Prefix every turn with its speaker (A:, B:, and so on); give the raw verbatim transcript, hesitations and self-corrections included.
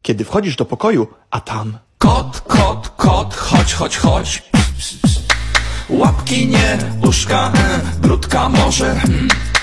A: kiedy wchodzisz do pokoju, a tam
B: Kot, kot, kot, chodź, chodź, chodź. Łapki nie, uszka, brudka może.